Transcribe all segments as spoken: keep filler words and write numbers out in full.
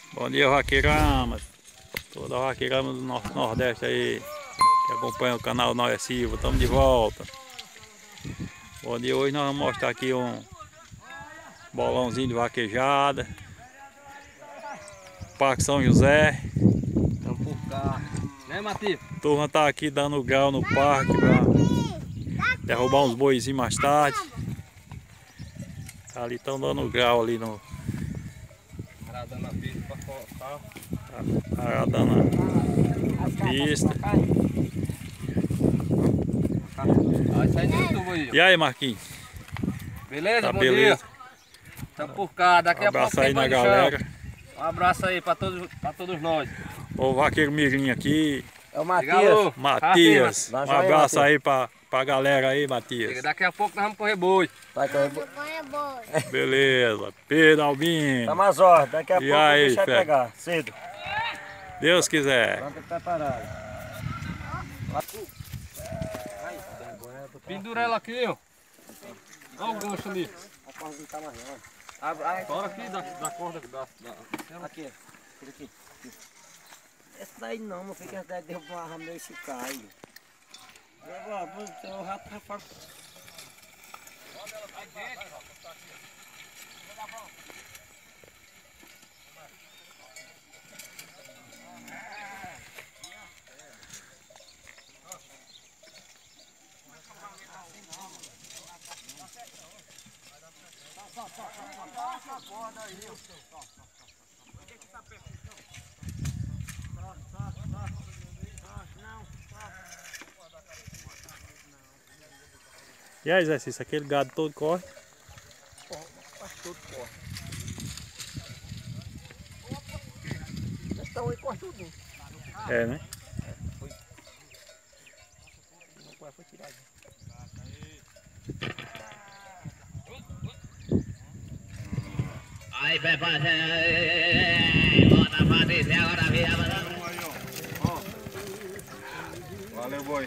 Bom dia, vaqueiramas. Toda a vaqueirama do Norte Nordeste aí, que acompanha o canal Nós é Silva. Estamos de volta. Bom dia, hoje nós vamos mostrar aqui um bolãozinho de vaquejada. Parque São José. Estamos por cá, né, Matheus? A turma tá aqui dando grau no parque para derrubar uns boizinhos mais tarde. Ali estão dando grau ali no. Agradando a pista para colocar. Agradando a pista. Vai sair no YouTube aí. E aí, Marquinhos? Beleza? Tá Bom beleza? dia. Estamos por cá, daqui Um a pouco abraço aí tem na banho no galera. chão. Um abraço aí para todos, para todos nós. O vaqueiro Mirinho aqui. É o Diga Matias. alô. Matias. Dá Um joinha, abraço Matias. aí pra, pra galera aí, Chega, Matias. daqui a pouco nós vamos correr boi. Vai correr. bo- Beleza. Pedro Albino. Tá mais ó, daqui a E pouco aí, o bicho vai Fé? pegar, cedo. Deus quiser. Pronto, preparado. Pendura ela aqui, ó. Olha o gancho ali. A corda não tá mais não. Abre, ai, Fora aqui da, da corda. Da, da... aqui, ó. Tira aqui. Esse daí não, meu filho, que esse daí derruba uma rama e se cai. O rato já fora. E aí, exercício, aquele gado todo corre. Faz tudo, pô. Então aí corre tudo. É, né? Não pode foi tirado. Aí, prepara, bota a Patrícia, agora vira, Valeu, boi.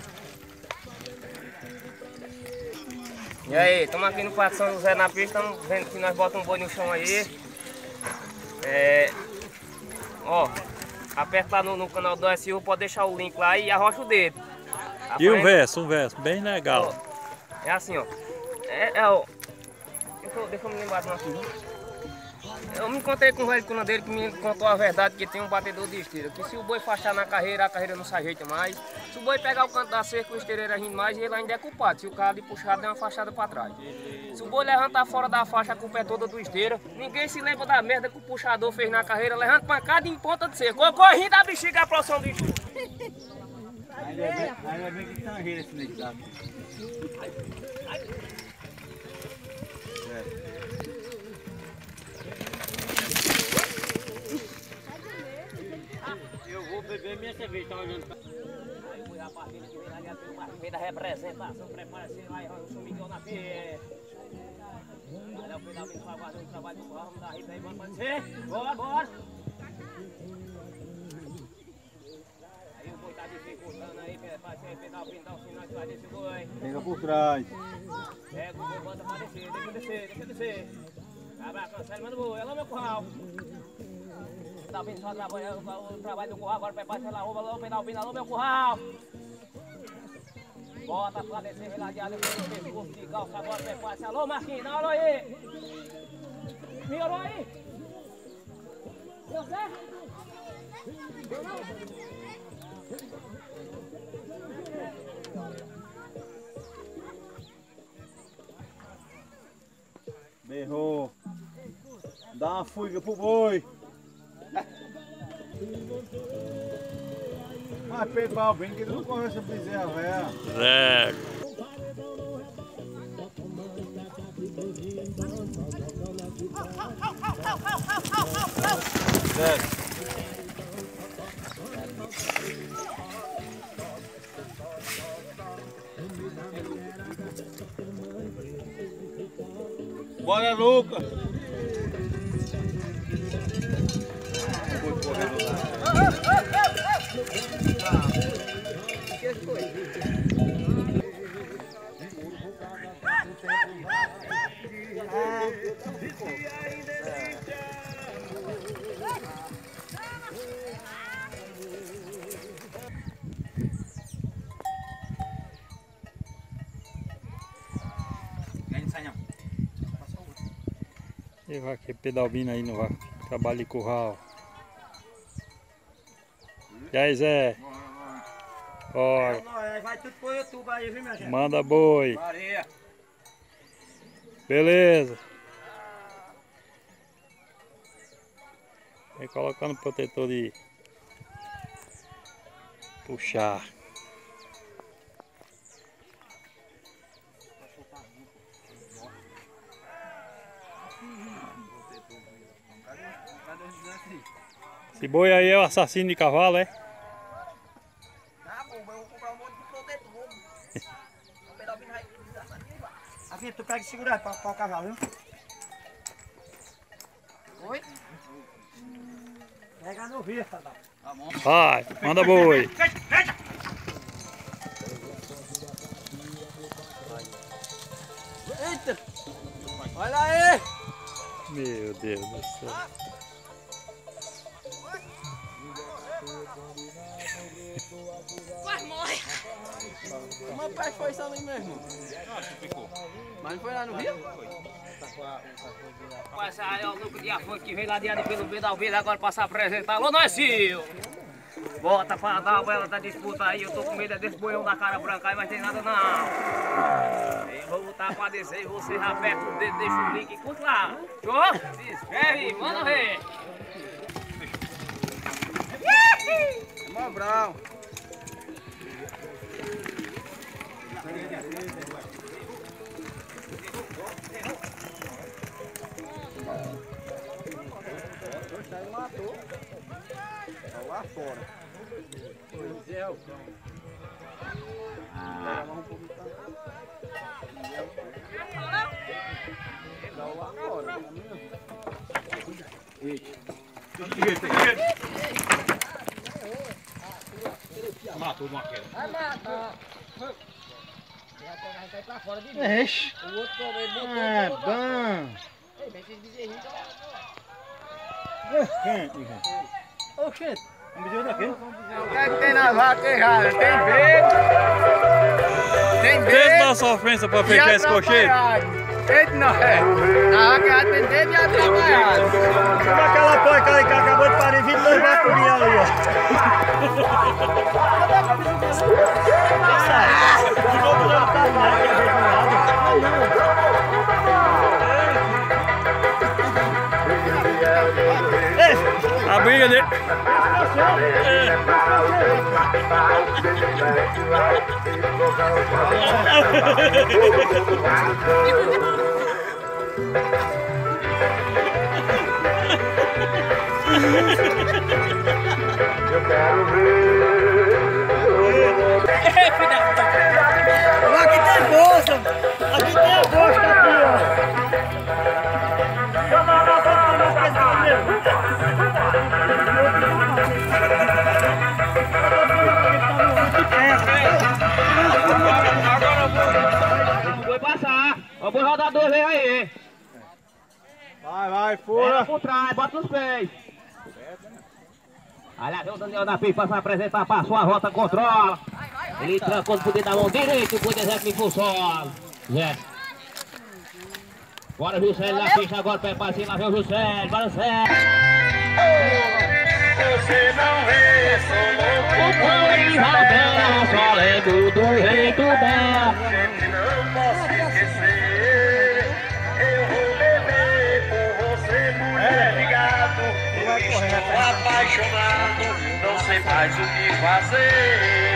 E aí, estamos aqui no Parque São José na pista, estamos vendo que nós botamos um boi no chão aí. É, ó, aperta lá no, no canal do S U, pode deixar o link lá e arrocha o dedo. E um Aparece- verso, um verso, bem legal. É assim, ó. É, é ó. Deixa eu, deixa eu me lembrar de uma coisa. Eu me encontrei com um velho curandeiro que me contou a verdade que tem um batedor de esteira. Que se o boi fachar na carreira, a carreira não se ajeita mais. Se o boi pegar o canto da cerca, o esteireiro rindo mais, ele ainda é culpado. Se o cara de puxar der uma fachada pra trás. Se o boi levantar fora da faixa, a culpa é toda do esteira. Ninguém se lembra da merda que o puxador fez na carreira, levanta pancada em ponta de cerca. Correndo da bexiga a produção do esteira. Ainda bem que tá rindo esse negócio. Eu vou beber minha cerveja, tá olhando pra... Aí fui a partida que vem ali, a turma que vem da representação, prepara-se, vai, o São Miguel na pé. Olha o pedal vindo pra guardar o trabalho do carro, vamos dar rita aí, vamos acontecer. Bora, bora. Aí o boi tá dificultando aí, prepara-se aí, pedal vindo, dá o sinal de trás desse boi. Pega por trás. Pega o boi, bota pra descer, deixa eu descer, deixa eu descer. Abra, cancela, manda o boi, olha o meu curral. Tá vindo só trabalhando o trabalho do curral, agora prepara pela roupa, alô, pedal vindo, alô, meu curral. Bota pra descer, reladeado, pelo pescoço de calça, agora prepara-se, alô, Marquinhos, dá olha aí. Melhorou aí? Deu certo? Deu não? Berrou. Dá uma fuga pro boi. Mas Pedro Balbino, que ele não conhece a bezerra, velho. Zé. Bora, Lucas. E vai que pedalbina aí no trabalho de curral. E aí, Zé? Bora. Vai tudo pro YouTube aí, viu, minha gente? Manda boi. Maria. Beleza. Vai colocando protetor de puxar. Esse boi aí é o assassino de cavalo, é? Tá bom, mas eu vou comprar um monte de protetor. O pedalbino vai... Aqui, tu pega e segura pra, pra o cavalo, viu? Oi? Pega no rio, tá? Vai, manda boi. Eita! Olha aí! Meu Deus do céu. Quase morre! Uma peste foi isso ali mesmo. Mas não foi lá no rio? Mas aí, ó, o Lucas de Afonso que veio lá diante pelo meio da vida, agora passa a apresentar. Alô, Narcio! Bota pra dar a bela da disputa aí, eu tô com medo desse boião da cara branca aí, mas tem nada não. Eu vou lutar pra descer e você aperta o dedo, deixa o link e curte lá. Show? Se inscreve, manda ver. Mó brau. Ele matou. Tá lá fora. Pois é, o cão. Vamos um pouquinho pra cá. Tá lá fora. Matou uma queda. Vai matar. Vai cair pra fora de novo. Ixi. O outro também botou. É bom. Ei, mas esses bezerrinhos. Oxente. Um bezerro daquele? O que é que tem na vaca errada? Tem medo. Tem medo. Fez da sofrência pra fechar esse cocheiro. Eita, não é. Na vaca errada tem medo e atrapalhado. Como aquela porca ali que acabou de parir vinte e dois vacurinhos ali, ó. A briga dele. Eu quero ver. Aqui tem bolsa. Aqui tem a bosta aqui, ó. Foi passar. Ó, boi rodador, vem aí. Vai, vai, Bora fura. por trás, bota nos pés. Olha, vem o Daniel da Pista para apresentar, passou a rota, controla. Ele trancou no poder da mão direita, o poder Zé que funciona. Zé. Bora, Juscelio na pista agora, pé pra cima, vem o Juscelio, bora, Zé. Você não vê, sou louco. O pão e rodando, só lembro do jeito dela. Gente, não posso esquecer. Eu vou beber por você, mulher ligado. Eu estou apaixonado, não sei mais o que fazer.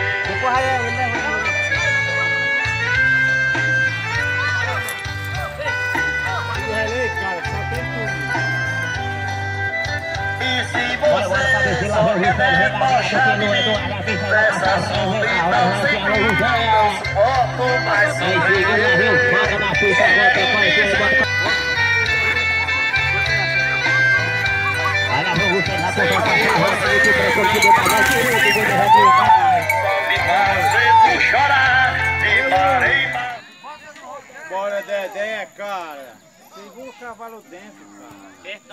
E se você só quer debochar de mim, dessa solidão sem mim, não suporto mais sofrer. Só me fazendo chorar, me parei mal. Bora, Dedé, cara. Segura o cavalo dentro, cara.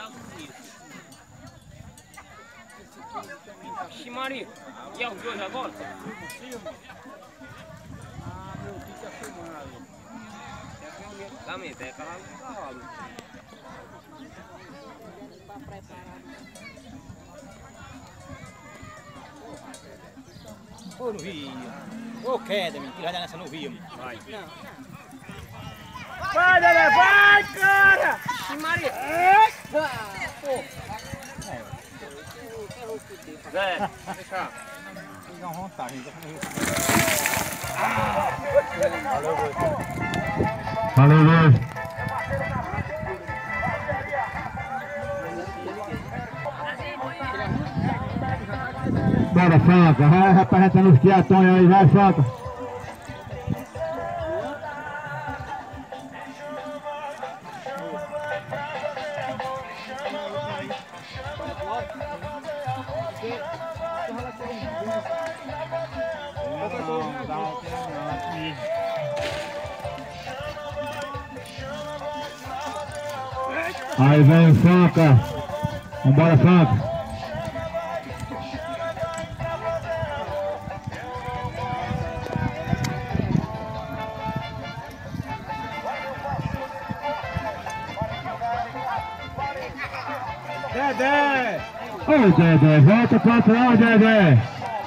Ximaria, e é os dois agora? Ah, meu filho tá filmando ali. Também, tem cavalo. Ô, no rio. Ô, queda, menino. Tira nessa no rio. Vai. Vai, Dedé, vai, cara! Sim, Maria. Zé, deixa. Dá uma vontade. Valeu, Luiz. Bora, Franca. Vai representando os quiatões aí, vai, Franca. Aí vem o Franca. Vambora, Franca. Dedé! Ô, Dedé, volta pra trás, Dedé.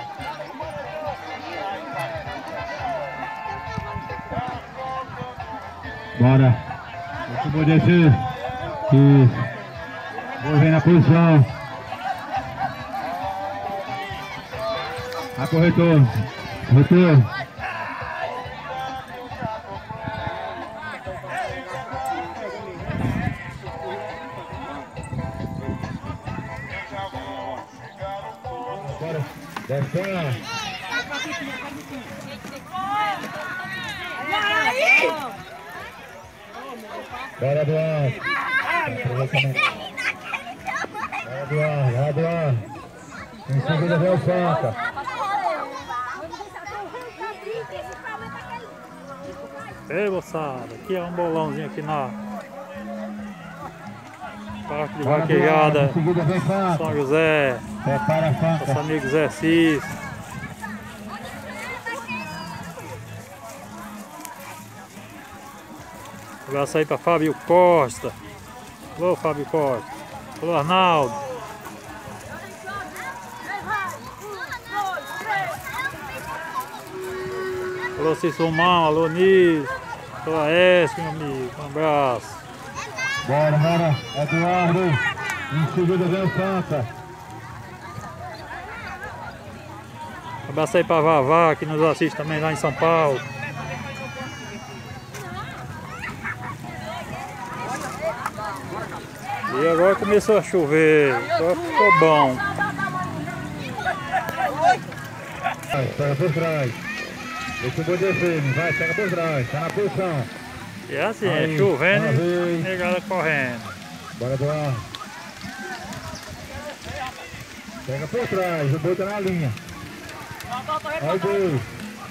Bora. Último descer. Isso. Vou ver na posição. A corretor. Corretor. Bora. Desce. Bora, Eduardo. Bora, Eduardo. Bora, Eduardo. Em seguida vem o Franca. Ei, moçada, aqui é um bolãozinho aqui na Parque de Bora, Vaquejada, Eduardo. Em seguida vem Franca. São José, Prepara a nosso Franca. amigo Zé Cis. Um abraço aí para Fábio Costa. Alô, Fábio Costa. Alô, Arnaldo. Alô, Cissomão. Alô, Nis. Alô, Aécio, meu amigo. Um abraço. Bora, bora. Eduardo. Em seguida vem o Franca. Um abraço aí para Vavá, que nos assiste também lá em São Paulo. E agora começou a chover, agora ficou bom. Vai, pega por trás. Deixa o boi descer, vai, pega por trás, tá na posição. E é assim, Aí, é chovendo uma e vez. negada correndo. Bora, Eduardo. Pega por trás, o boi tá na linha. Olha o boi.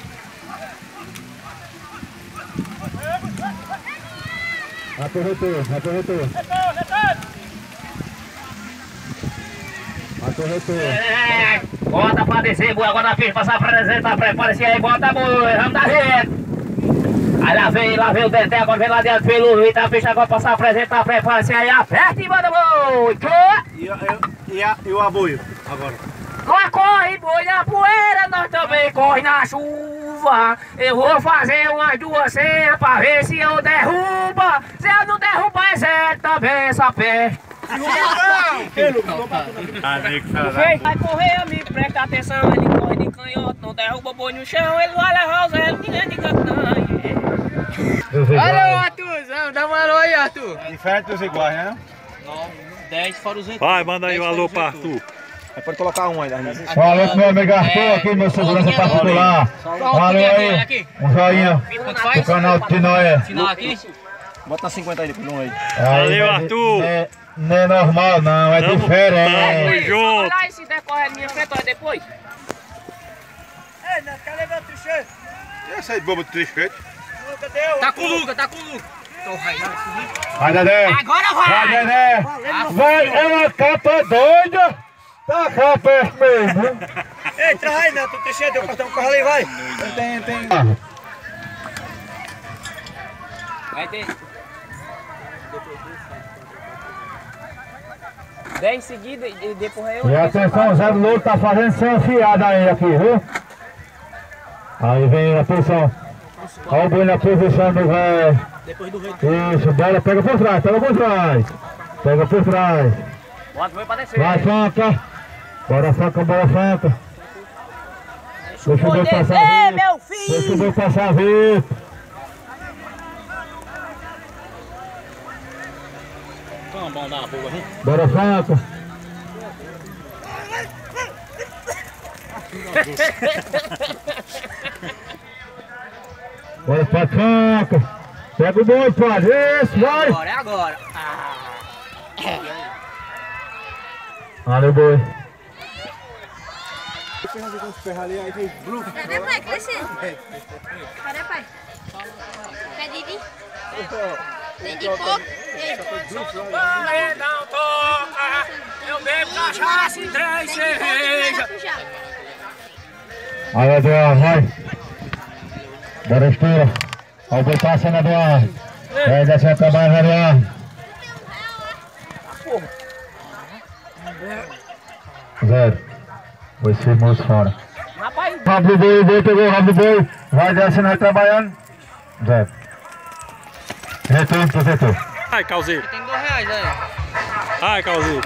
Acorretor, acorretor. Acorretor. É, bota pra descer, boi, agora na pista, passar pra apresentar, prepara-se aí, bota boi, vamos dar jeito. Aí lá vem, lá vem o Dedé, agora vem lá dentro pelo Luiz, tá a pista, agora passar a apresentar, prepara-se aí, aperta e manda boi. E, a- e, a- e o aboio agora? Nós corre boi na poeira, nós também corre na chuva. Eu vou fazer umas duas senhas pra ver se eu derruba. Se eu não derrubar, é Zé também essa peste. Vai correr, amigo, presta atenção, ele corre de canhoto, não derruba boi no chão, ele vai levar o Zé, ninguém de cantanha. Olha o Arthurzão, dá uma alô aí, Arthur. Diferente dos iguais, né? dez fora os Vai, manda aí um alô para Arthur. Aí pode colocar um aí, né? Valeu, meu amigo Arthur, aqui, meu segurança particular. Valeu aí, um joinha pro canal do Tinoé. Final aqui? Bota cinquenta aí, depois um aí. Valeu, Arthur. Não é, não é normal, não, é Tamo- diferente. tamo junto. Olha aí, se decorrer minha frente, olha depois. Ei, não quer levar o tricheiro? Essa aí, boba do tricheiro. Nunca deu. Tá com o Luca, tá com o Luca. Tô raiando esse Vai, Dedé. Agora Vai, vai! Dedé. Vai, é uma capa doida. Tá capa é mesmo. Ei, traz aí, né? Tu tricheiro, deu cartão com o carro ali, vai. Tem, tem. Vai ter. dez seguidas e depois eu... E atenção, o Zé do Louro tá fazendo sem afiada aí aqui, viu? Aí vem, atenção. Olha o boi na posição do velho. Isso, bola, pega por trás, pega por trás. Pega por trás. Bota o boi pra descer. Vai, Fanca. Bora, Fanca, bora, Fanca. Deixa o boi passar a vida. meu filho! Deixa o boi passar a vida. Vamos dar uma boa, hein? Bora, Fanca. Bora, Fanca. Pega o boi, padre. Isso, vai. Agora, é agora. Ah. Valeu, boi. Cadê, pai? Crescendo. Cadê, pai? Quer Didi? Tem de coco? Vai, não toca, eu bebo cachaça e três cerveja. Aí, Eduardo, vai. Bora, estoura. Olha o boi passando, Eduardo. Vai, desce a trabalho, Eduardo. Zero. Foi firmoso fora. Rapaz, Rabo do boi, o boi pegou o rabo do boi. Vai descendo, vai trabalhando. Zero. Retorno, protetor. Ai, Calzeiro. Tem dois reais aí. Ai, Calzeiro.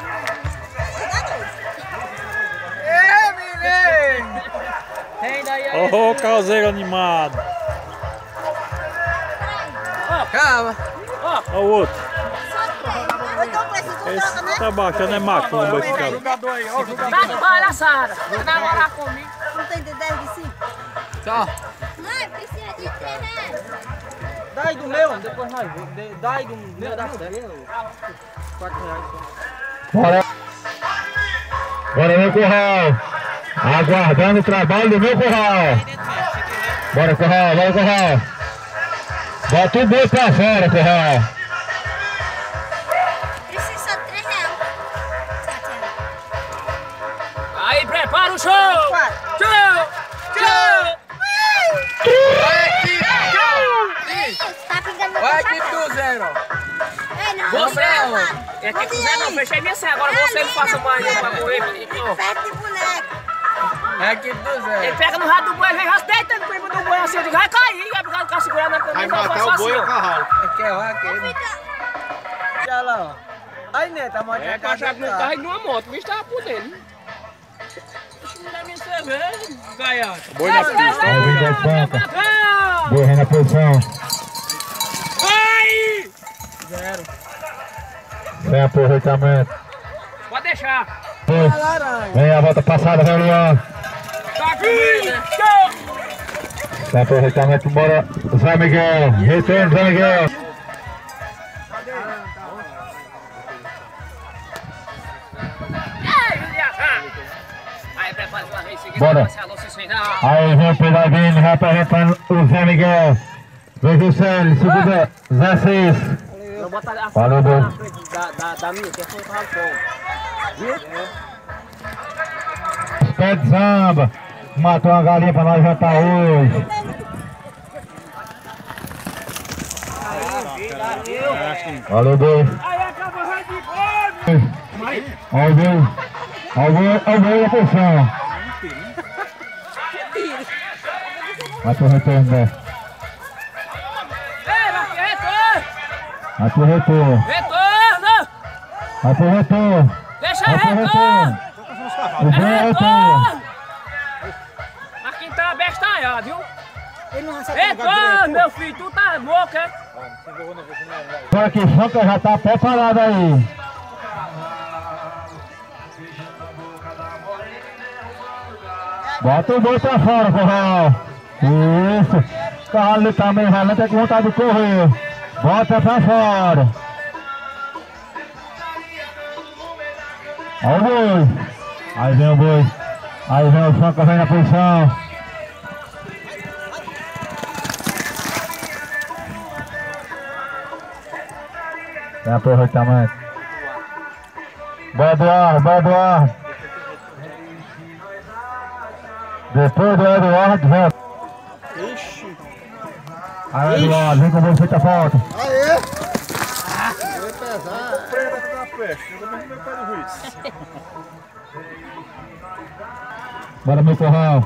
Ê, menino! Tem daí aí. Ô, oh, Calzeiro animado. Calma. Olha o outro. Esse tá baixando é macumba esse cara. Jogador aí, ó o jogador. tá de palhaçada. Vai namorar comigo. Não tem de dez de cinco? Tchau. Mãe, precisa de três reais. Dá aí do meu, depois nós vemos. Dá aí do meu, dá certo. quatro reais só. Bora. Bora, meu curral. Aguardando o trabalho do meu curral. Bora, curral, bora, curral. Bota o boi pra fora, curral. Precisa de três reais. Aí, prepara o show. Tchau. Tchau. Tá pingando meu Vai, passaporte. que tu, zero. É, não. Você não, é que quiser não, fechei minha senha. Agora você não faça mais não pra correr. Perto de boneco. É que tu, zero. Ele pega no rato do boi, ele vem deitando em cima do boi assim, eu digo, vai cair, vai ficar, ficar segurando na camisa. Vai matar o boi ou carro? É que é o aquele. Olha lá, ó. Aí, Neto, a moto É, pra achar que não carro e numa moto, o bicho tava por dentro. Deixa eu me dar minha cerveja, gaiato. Boi na pista. Vai vir da espanca. Boi na posição. Vai! Zero. Sem aproveitamento. Pode deixar. Boi. Vem a volta passada, vai, Luan. Tá aqui! Sem aproveitamento, bora. Zé Miguel. Retorno, Zé Miguel. Aí, prepara uma vez seguida, Bora. vai ser a Lúcia Swinal. Aí vem o Pedradinho representando o Zé Miguel. Vem Juscelio, segunda, Zé Cis. Eu boto a Valeu, boi. na frente da, da, da minha, que é foi o carro show. Viu? Pé de samba. Matou uma galinha pra nós jantar hoje. Valeu, boi. Aí acaba o de fome! Olha o boi. Olha o boi, olha o boi da posição. Vai pro retorno, né? Ei, vai, retorno! Vai pro retorno. Retorno! Vai pro retorno. Deixa Vai pro retorno! retorno. O boi é retorno. Aqui tá bestalhado, viu? Retorno, meu filho, tu tá louco, é? Só que Franca já tá preparado aí. Bota o boi pra fora, Corral. Isso. O carro ali também vai, não tem com vontade de correr. Bota pra fora. Olha o boi. Aí vem o boi. Aí vem o Franca, vem na posição. Tem aproveitamento. Boa Eduardo, boa Eduardo. Depois do Eduardo, vem. Ixi. Aí, Eduardo, vem com você, tá falta. Aê! Foi pesado. peste, chegou mesmo meu pé do juiz. Bora, meu corral.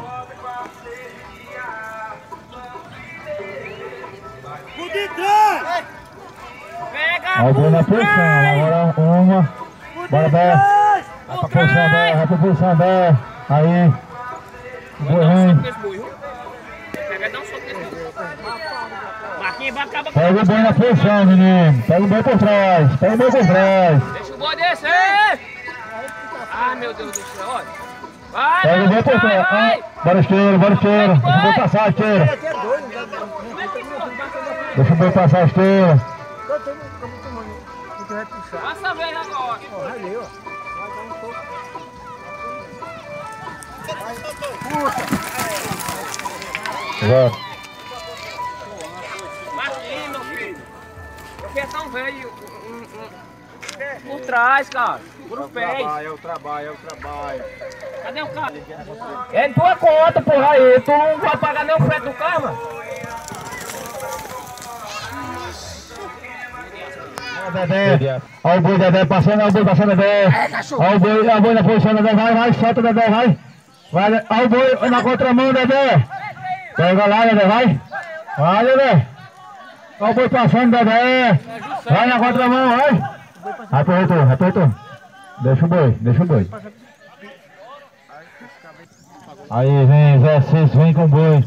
Pega! Ó, o boi na posição, agora uma. Bora, Bé. Vai pra posição, Bé, vai pra posição, Bé. Aí. Boi ruim. Pega, dá um soco nesse boi. Marquinhos, vai acabar com Pega o boi na posição, menino. Pega o boi por trás. Pega o boi por trás. Deixa o boi descer! Ai, meu Deus do céu, olha. Vai, Pega o boi por trás. vai! Bora, esteira, bora, esteira. Deixa o boi passar, esteira. Deixa o boi passar, esteira. Passa a vez agora. Vai. Marquinhos, meu filho. Eu quero tão velho. um, um, um, Por trás, cara. Por os pés. É o trabalho, é o trabalho. Cadê o carro? É de tua conta, porra aí. Tu não vai pagar nem o frete do carro, mano? Dedé, olha o boi, Dedé, passando, olha o boi passando, Dedé. Olha o boi, olha o boi na posição, Dedé, vai, vai, solta, Dedé, vai. Vai, olha o boi na contramão, Dedé. Pega lá, Dedé, vai. Vai, Dedé. Olha o boi passando, Dedé. Vai na contramão, vai. Apertou, apertou. Deixa o boi, deixa o boi. Aí, vem, Zé Cis, vem com o boi.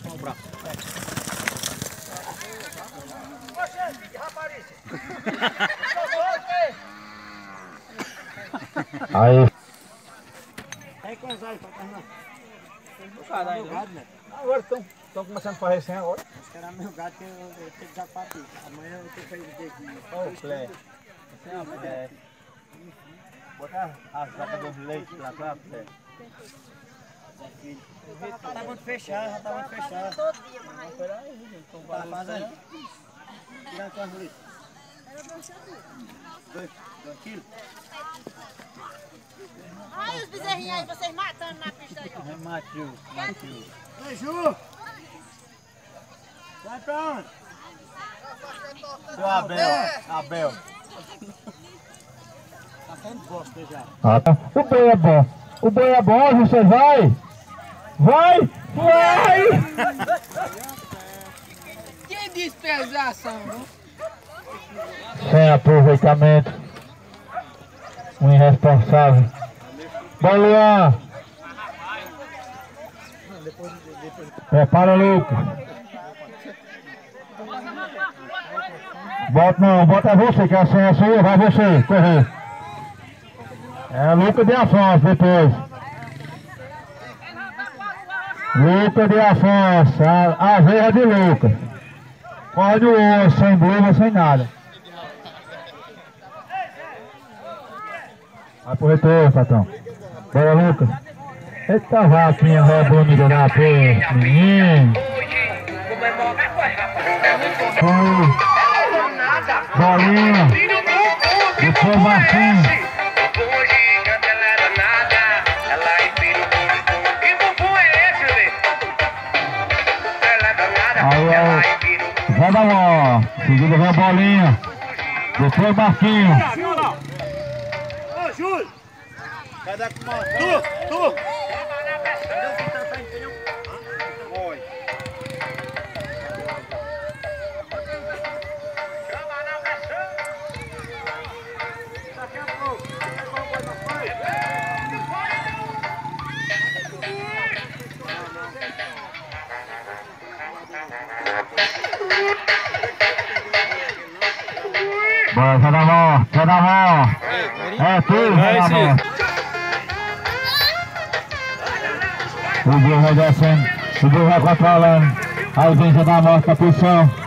Aí. Aí com os olhos pra terminar. Caralho, né? Agora estão começando a fazer assim agora. Os caras meu gato que eu, eu tenho que dar pra ti. Amanhã eu tenho que fazer aqui. Ô, Clé. Você é uma mulher. Botar as vacas dos leites pra cá, Clé. Já tá muito fechado, já tá muito fechado. Peraí, gente. Tá fazendo? Tirando quantos litros? Dois, dois quilos? Olha os bezerrinhos aí, vocês matando na pista aí, ó. Matiu, matiu. Ei, Ju! Vai pra onde? Seu Abel, Abel. Tá saindo bosta já. Ah, tá. O boi é bom. O boi é bom, você vai. Vai, vai. Quem disse pesação? Sem aproveitamento. Um irresponsável. Bom, Luan. Prepara, Lucas. Bota não, bota você, que a senha é sua, vai você, correr. É Lucas de Afonso depois. Lucas de Afonso, a, a veia de Lucas. Corre o osso, sem blusa, sem nada. Vai pro retorno, patrão. Bora, Lucas. Eita vaquinha, vai bonita da peste, menino. Bolinha. Depois Marcinho. Aí é o Zé da Mó. Seguida vem a Bolinha. Depois Marquinhos. Ô, Júlio! Cadê a comanda? Tu! Tu! Oi. Daqui a pouco. Bora, Zé da Mó. Zé da Mó. É tudo, Zé da Mó. O Deus vai descendo, o Deus vai controlando. Aí vem Zé da Mó pra posição.